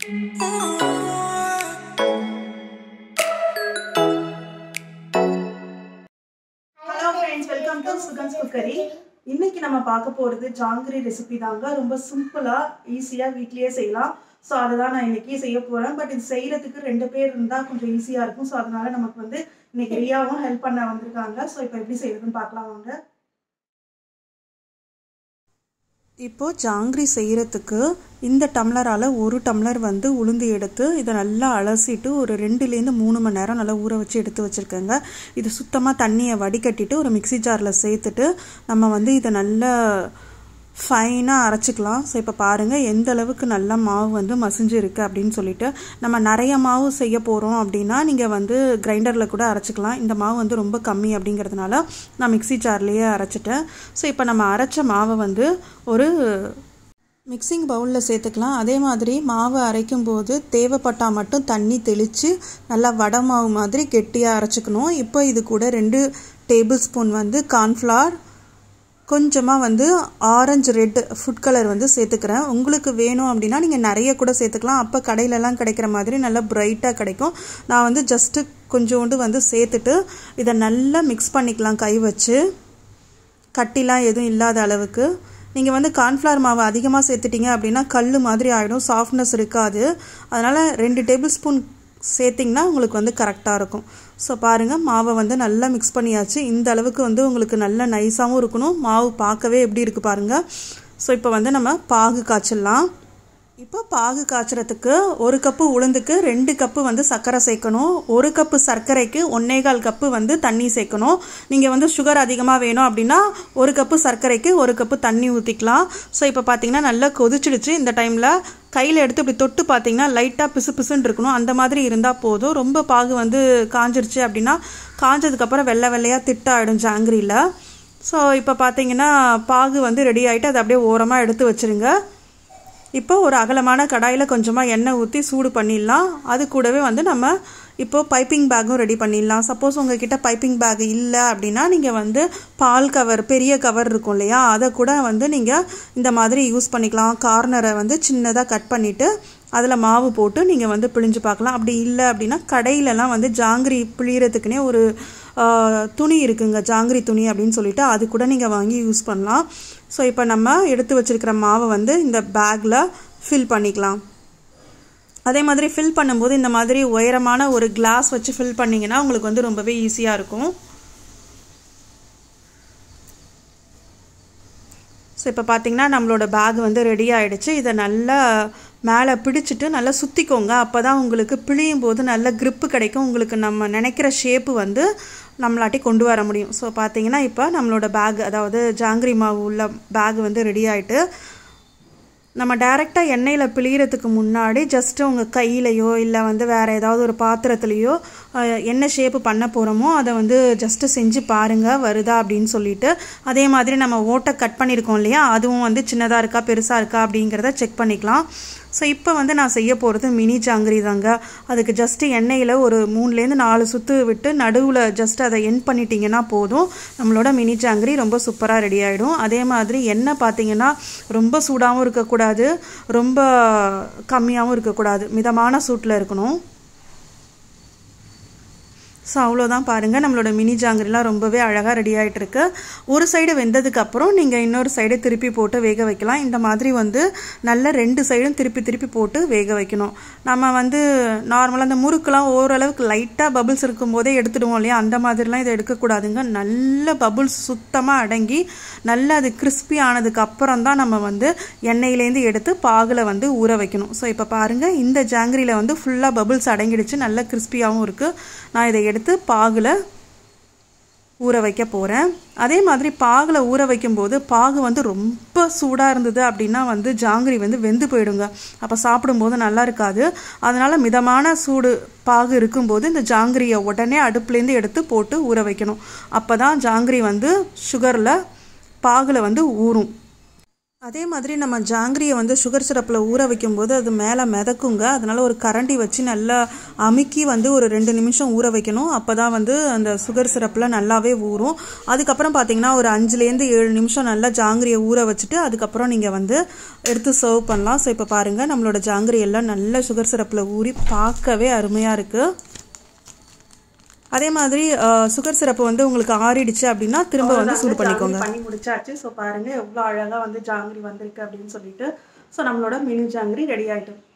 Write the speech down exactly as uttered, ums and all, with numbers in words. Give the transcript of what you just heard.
friends, welcome to Sugans Cookery. இன்னைக்கு நம்ம பார்க்க போறது ஜாங்கிரி ரெசிபி தாங்க. ரொம்ப சிம்பிளா ஈஸியா வீட்லயே செய்யலாம். சோ அத தான் நான் இன்னைக்கு செய்ய போறேன். பட் இது செய்யிறதுக்கு ரெண்டு பேர் இருந்தா கொஞ்சம் ஈஸியா இருக்கும். சோ அதனால நமக்கு வந்து இன்னைக்கு ரியாவும் ஹெல்ப் பண்ண வந்திருக்காங்க. சோ இப்போ எப்படி செய்யறதுன்னு பார்க்கலாம் வாங்க. இப்போ ஜாங்கிரி செய்யறதுக்கு இந்த டம்ளரால ஒரு டம்ளர் வந்து உளுந்து எடுத்து இதை நல்லா அலசிட்டு ஒரு ரெண்டுலேருந்து மூணு மணி நேரம் நல்லா ஊற வச்சு எடுத்து வச்சுருக்கேங்க. இது சுத்தமாக தண்ணியை வடிகட்டிட்டு ஒரு மிக்சி ஜாரில் சேர்த்துட்டு நம்ம வந்து இதை நல்லா ஃபைனாக அரைச்சிக்கலாம். ஸோ இப்போ பாருங்கள் எந்த அளவுக்கு நல்லா மாவு வந்து மசிஞ்சு இருக்குது அப்படின்னு சொல்லிட்டு. நம்ம நிறைய மாவு செய்ய போகிறோம் அப்படின்னா நீங்கள் வந்து கிரைண்டரில் கூட அரைச்சிக்கலாம். இந்த மாவு வந்து ரொம்ப கம்மி அப்படிங்கிறதுனால நான் மிக்சி ஜார்லேயே அரைச்சிட்டேன். ஸோ இப்போ நம்ம அரைச்ச மாவை வந்து ஒரு மிக்சிங் பவுலில் சேர்த்துக்கலாம். அதே மாதிரி மாவு அரைக்கும் போது தேவைப்பட்டால் மட்டும் தண்ணி தெளித்து நல்லா வடை மாவு மாதிரி கெட்டியாக அரைச்சிக்கணும். இப்போ இது கூட ரெண்டு டேபிள் ஸ்பூன் வந்து கார்ன்ஃப்ளவர், கொஞ்சமாக வந்து ஆரஞ்சு ரெட் ஃபுட் கலர் வந்து சேர்த்துக்கிறேன். உங்களுக்கு வேணும் அப்படின்னா நீங்கள் நிறைய கூட சேர்த்துக்கலாம். அப்போ கடையிலலாம் கிடைக்கிற மாதிரி நல்லா பிரைட்டாக கிடைக்கும். நான் வந்து ஜஸ்ட்டு கொஞ்சோண்டு வந்து சேர்த்துட்டு இதை நல்லா மிக்ஸ் பண்ணிக்கலாம் கை வச்சு, கட்டிலாம் எதுவும் இல்லாத அளவுக்கு. நீங்கள் வந்து கார்ன்ஃப்ளவர் மாவு அதிகமாக சேர்த்துட்டிங்க அப்படின்னா கல் மாதிரி ஆகிடும், சாஃப்ட்னஸ் இருக்காது. அதனால் ரெண்டு டேபிள் ஸ்பூன் சேர்த்திங்கன்னா உங்களுக்கு வந்து கரெக்டாக இருக்கும். ஸோ பாருங்கள் மாவை வந்து நல்லா மிக்ஸ் பண்ணியாச்சு. இந்த அளவுக்கு வந்து உங்களுக்கு நல்ல நைஸாகவும் இருக்கணும். மாவு பார்க்கவே எப்படி இருக்குது பாருங்கள். ஸோ இப்போ வந்து நம்ம பாகு காய்ச்சிடலாம். இப்போ பாகு காய்ச்சறதுக்கு ஒரு கப்பு உளுந்துக்கு ரெண்டு கப்பு வந்து சர்க்கரை சேர்க்கணும். ஒரு கப்பு சர்க்கரைக்கு ஒன்னேகால் கப்பு வந்து தண்ணி சேர்க்கணும். நீங்கள் வந்து சுகர் அதிகமாக வேணும் அப்படின்னா ஒரு கப்பு சர்க்கரைக்கு ஒரு கப்பு தண்ணி ஊற்றிக்கலாம். ஸோ இப்போ பார்த்தீங்கன்னா நல்லா கொதிச்சிடுச்சு. இந்த டைமில் கையில் எடுத்து இப்படி தொட்டு பார்த்தீங்கன்னா லைட்டாக பிசு பிசுன்னு இருக்கணும். அந்த மாதிரி இருந்தால் போதும். ரொம்ப பாகு வந்து காஞ்சிருச்சு அப்படின்னா காஞ்சதுக்கப்புறம் வெள்ளை வெள்ளையாக திட்டாயிடும் ஜாங்கிரியில். ஸோ இப்போ பார்த்தீங்கன்னா பாகு வந்து ரெடி ஆகிட்டு அதை அப்படியே ஓரமாக எடுத்து வச்சுருங்க. இப்போ ஒரு அகலமான கடாயில் கொஞ்சமாக எண்ணெய் ஊற்றி சூடு பண்ணிடலாம். அது கூடவே வந்து நம்ம இப்போது பைப்பிங் பேக்கும் ரெடி பண்ணிடலாம். சப்போஸ் உங்ககிட்ட பைப்பிங் பேக் இல்லை அப்படின்னா நீங்கள் வந்து பால் கவர், பெரிய கவர் இருக்கும் இல்லையா, அதை கூட வந்து நீங்கள் இந்த மாதிரி யூஸ் பண்ணிக்கலாம். கார்னரை வந்து சின்னதாக கட் பண்ணிவிட்டு அதில் மாவு போட்டு நீங்கள் வந்து பிழிஞ்சு பார்க்கலாம். அப்படி இல்லை அப்படின்னா கடையிலலாம் வந்து ஜாங்கிரி பிழியறதுக்குனே ஒரு துணி இருக்குங்க, ஜாங்கிரி துணி அப்படின்னு சொல்லிட்டு அது கூட நீங்கள் வாங்கி யூஸ் பண்ணலாம். ஸோ இப்போ நம்ம எடுத்து வச்சுருக்கிற மாவை வந்து இந்த பேக்கில் ஃபில் பண்ணிக்கலாம். அதே மாதிரி ஃபில் பண்ணும்போது இந்த மாதிரி உயரமான ஒரு கிளாஸ் வச்சு ஃபில் பண்ணிங்கன்னா உங்களுக்கு வந்து ரொம்பவே ஈஸியாக இருக்கும். ஸோ இப்போ பார்த்தீங்கன்னா நம்மளோட பேக் வந்து ரெடி ஆகிடுச்சு. இதை நல்லா மேலே பிடிச்சிட்டு நல்லா சுற்றிக்கோங்க. அப்போ தான் உங்களுக்கு பிழியும் போது நல்ல க்ரிப்பு கிடைக்கும். உங்களுக்கு நம்ம நினைக்கிற ஷேப்பு வந்து நம்மளாட்டி கொண்டு வர முடியும். ஸோ பார்த்தீங்கன்னா இப்போ நம்மளோட பேக், அதாவது ஜாங்கிரி மாவு உள்ள பேக் வந்து ரெடி ஆகிட்டு, நம்ம டைரெக்டாக எண்ணெயில் பிழியறதுக்கு முன்னாடி ஜஸ்ட்டு உங்கள் கையிலையோ இல்லை வந்து வேறு ஏதாவது ஒரு பாத்திரத்துலேயோ என்ன ஷேப்பு பண்ண போகிறோமோ அதை வந்து ஜஸ்ட்டு செஞ்சு பாருங்கள் வருதா அப்படின்னு சொல்லிட்டு. அதே மாதிரி நம்ம ஓட்டை கட் பண்ணியிருக்கோம் இல்லையா, அதுவும் வந்து சின்னதாக இருக்கா பெருசாக இருக்கா அப்படிங்கிறத செக் பண்ணிக்கலாம். ஸோ இப்போ வந்து நான் செய்ய போகிறது மினி ஜாங்கிரி தாங்க. அதுக்கு ஜஸ்ட்டு எண்ணெயில் ஒரு மூணுலேருந்து நாலு சுற்று விட்டு நடுவில் ஜஸ்ட் அதை எண்ட் பண்ணிட்டீங்கன்னா போதும். நம்மளோட மினி ஜாங்கிரி ரொம்ப சூப்பராக ரெடி ஆகிடும். அதே மாதிரி எண்ணெய் பார்த்தீங்கன்னா ரொம்ப சூடாகவும் இருக்கக்கூடாது, ரொம்ப கம்மியாகவும் இருக்கக்கூடாது, மிதமான சூட்டில் இருக்கணும். ஸோ அவ்வளோதான் பாருங்கள், நம்மளோட மினி ஜாங்கிரிலாம் ரொம்பவே அழகாக ரெடி ஆகிட்டு இருக்கு. ஒரு சைடு வெந்ததுக்கப்புறம் நீங்கள் இன்னொரு சைடு திருப்பி போட்டு வேக வைக்கலாம். இந்த மாதிரி வந்து நல்ல ரெண்டு சைடும் திருப்பி திருப்பி போட்டு வேக வைக்கணும். நம்ம வந்து நார்மலாக அந்த முறுக்கெலாம் ஓரளவுக்கு லைட்டாக பபுள்ஸ் இருக்கும்போதே எடுத்துடுவோம் இல்லையா, அந்த மாதிரிலாம் இதை எடுக்கக்கூடாதுங்க. நல்ல பபுள்ஸ் சுத்தமாக அடங்கி நல்லா அது கிறிஸ்பி ஆனதுக்கு அப்புறம் தான் நம்ம வந்து எண்ணெயிலேருந்து எடுத்து பாகில் வந்து ஊற வைக்கணும். ஸோ இப்போ பாருங்கள் இந்த ஜாங்கிரியில் வந்து ஃபுல்லாக பபுள்ஸ் அடங்கிடுச்சு, நல்ல கிறிஸ்பியாகவும் இருக்குது. நான் இதை எடுத்து பாகுல ஊற வைக்க போகிறேன். அதே மாதிரி பாகில் ஊற வைக்கும்போது பாகு வந்து ரொம்ப சூடாக இருந்தது அப்படின்னா வந்து ஜாங்கிரி வந்து வெந்து போயிடுங்க. அப்போ சாப்பிடும்போது நல்லா இருக்காது. அதனால் மிதமான சூடு பாகு இருக்கும்போது இந்த ஜாங்கிரியை உடனே அடுப்புலேருந்து எடுத்து போட்டு ஊற வைக்கணும். அப்போ தான் ஜாங்கிரி வந்து சுகரில் பாகில் வந்து ஊறும். அதே மாதிரி நம்ம ஜாங்கிரியை வந்து சுகர் சிரப்பில் ஊற வைக்கும்போது அது மேலே மிதக்குங்க. அதனால் ஒரு கரண்டி வச்சு நல்லா அமுக்கி வந்து ஒரு ரெண்டு நிமிஷம் ஊற வைக்கணும். அப்போ தான் வந்து அந்த சுகர் சிரப்பில் நல்லாவே ஊறும். அதுக்கப்புறம் பார்த்தீங்கன்னா ஒரு அஞ்சுலேருந்து ஏழு நிமிஷம் நல்லா ஜாங்கிரியை ஊற வச்சுட்டு அதுக்கப்புறம் நீங்கள் வந்து எடுத்து சர்வ் பண்ணலாம். ஸோ இப்போ பாருங்கள், நம்மளோட ஜாங்கிரி எல்லாம் நல்ல சுகர் சிரப்பில் ஊறி பார்க்கவே அருமையாக இருக்குது. அதே மாதிரி சுகர் சிரப்பு வந்து உங்களுக்கு ஆறிடுச்சு அப்படின்னா திரும்ப வந்து சூடு பண்ணிக்கோங்க. பண்ணி முடிச்சாச்சு. ஸோ பாருங்கள் எவ்வளோ அழகாக வந்து ஜாங்கிரி வந்திருக்கு அப்படின்னு சொல்லிட்டு. ஸோ நம்மளோட மினி ஜாங்கிரி ரெடி ஆகிட்டு.